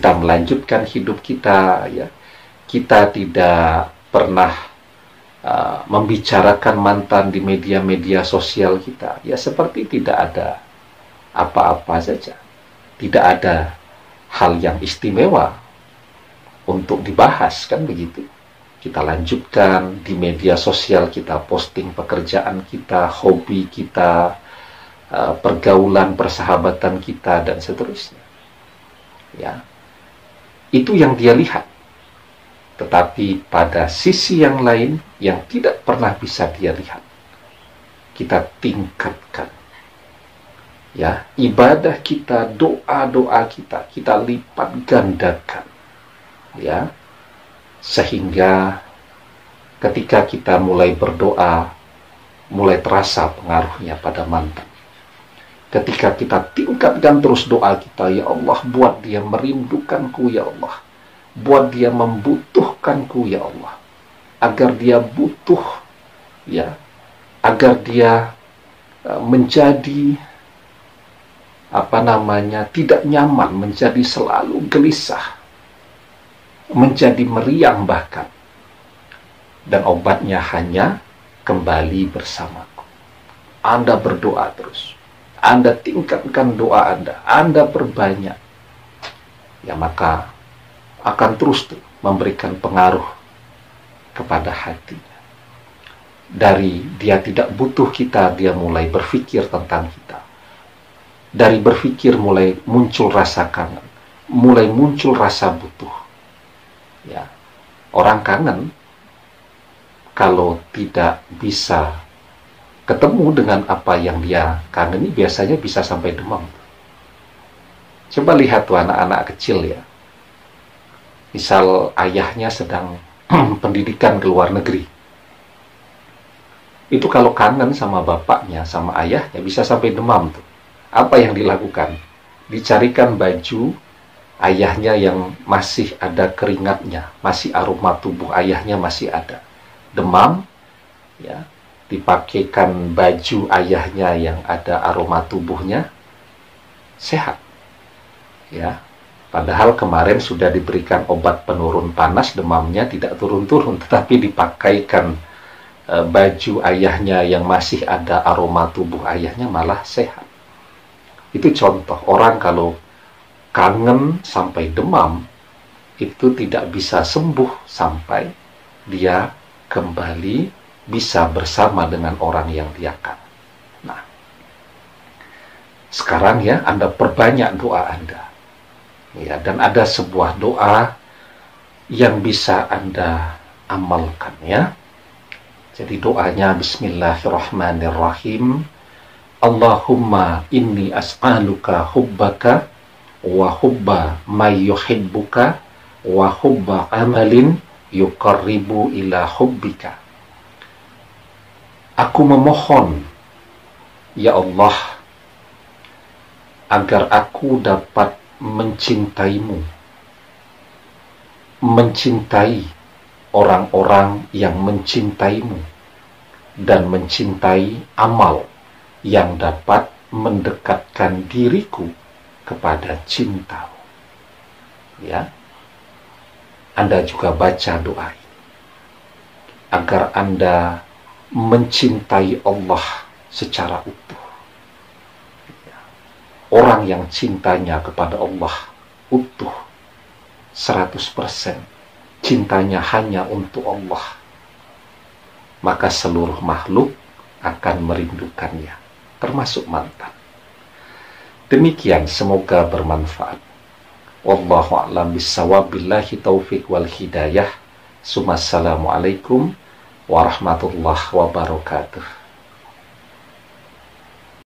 kita melanjutkan hidup kita, ya. Kita tidak pernah membicarakan mantan di media-media sosial kita, ya seperti tidak ada apa-apa saja. Tidak ada hal yang istimewa untuk dibahas, kan begitu. Kita lanjutkan di media sosial, kita posting pekerjaan kita, hobi kita, pergaulan, persahabatan kita, dan seterusnya. Ya, itu yang dia lihat. Tetapi pada sisi yang lain yang tidak pernah bisa dia lihat, kita tingkatkan. Ya, ibadah kita, doa-doa kita, kita lipat gandakan. Ya, sehingga ketika kita mulai berdoa, mulai terasa pengaruhnya pada mantan. Ketika kita tingkatkan terus doa kita, ya Allah, buat dia merindukanku, ya Allah. Buat dia membutuhkanku, ya Allah. Agar dia butuh, ya. Agar dia menjadi, tidak nyaman, menjadi selalu gelisah. Menjadi meriang bahkan. Dan obatnya hanya kembali bersamaku. Anda berdoa terus. Anda tingkatkan doa Anda perbanyak. Ya, maka akan terus memberikan pengaruh kepada hatinya. Dari dia tidak butuh kita, dia mulai berpikir tentang kita. Dari berpikir mulai muncul rasa kangen, mulai muncul rasa butuh. Ya, orang kangen kalau tidak bisa ketemu dengan apa yang dia kangeni, biasanya bisa sampai demam. Coba lihat tuh anak-anak kecil, ya. Misal ayahnya sedang pendidikan ke luar negeri. Itu kalau kangen sama bapaknya, sama ayahnya, bisa sampai demam tuh. Apa yang dilakukan? Dicarikan baju ayahnya yang masih ada keringatnya, masih aroma tubuh ayahnya masih ada. Demam, ya, dipakaikan baju ayahnya yang ada aroma tubuhnya, sehat. Ya. Padahal kemarin sudah diberikan obat penurun panas, demamnya tidak turun-turun, tetapi dipakaikan baju ayahnya yang masih ada aroma tubuh ayahnya malah sehat. Itu contoh orang kalau kangen sampai demam, itu tidak bisa sembuh sampai dia kembali bisa bersama dengan orang yang dia kangen. Nah, sekarang ya, Anda perbanyak doa Anda. Ya, dan ada sebuah doa yang bisa Anda amalkan, ya. Jadi doanya Bismillahirrahmanirrahim. Allahumma inni as'aluka hubbaka wa hubba may yuhibbuka wa hubba amalin yuqarribu ila hubbika. Aku memohon, ya Allah, agar aku dapat mencintaimu, mencintai orang-orang yang mencintaimu, dan mencintai amal yang dapat mendekatkan diriku kepada cinta. Ya, Anda juga baca doa ini agar Anda mencintai Allah secara utuh. Orang yang cintanya kepada Allah utuh 100%, cintanya hanya untuk Allah, maka seluruh makhluk akan merindukannya, termasuk mantan. Demikian, semoga bermanfaat. Wallahu a'lam bishawab, billahi taufiq wal hidayah. Assalamualaikum warahmatullahi wabarakatuh.